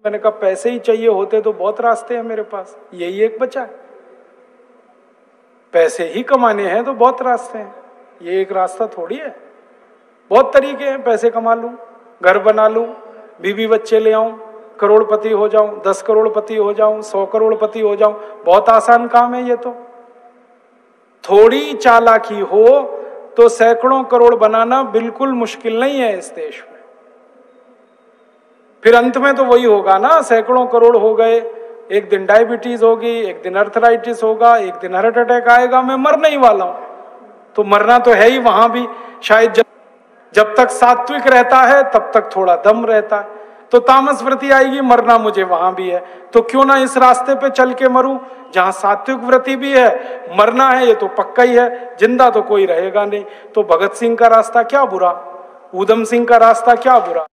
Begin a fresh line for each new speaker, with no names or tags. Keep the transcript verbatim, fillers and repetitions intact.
मैंने कहा पैसे ही चाहिए होते तो बहुत रास्ते हैं मेरे पास, यही एक बचा है। पैसे ही कमाने हैं तो बहुत रास्ते हैं, ये एक रास्ता थोड़ी है। बहुत तरीके हैं, पैसे कमा लूं, घर बना लूं, बीवी बच्चे ले आऊं, करोड़पति हो जाऊं, दस करोड़पति हो जाऊं, सौ करोड़पति हो जाऊं, बहुत आसान काम है ये तो। थोड़ी चालाकी हो तो सैकड़ों करोड़ बनाना बिल्कुल मुश्किल नहीं है इस देश में। फिर अंत में तो वही होगा ना, सैकड़ों करोड़ हो गए, एक दिन डायबिटीज होगी, एक दिन अर्थराइटिस होगा, एक दिन हार्ट अटैक आएगा, मैं मरने ही वाला हूं। तो मरना तो है ही वहां भी, शायद जब, जब तक सात्विक रहता है तब तक थोड़ा दम रहता है, तो तामस व्रति आएगी, मरना मुझे वहां भी है। तो क्यों ना इस रास्ते पे चल के मरूं जहां सात्विक व्रति भी है, मरना है ये तो पक्का ही है, जिंदा तो कोई रहेगा नहीं। तो भगत सिंह का रास्ता क्या बुरा, ऊधम सिंह का रास्ता क्या बुरा।